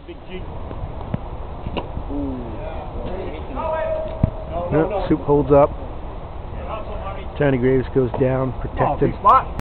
Nope, Soup holds up. Johnny Graves goes down, protected.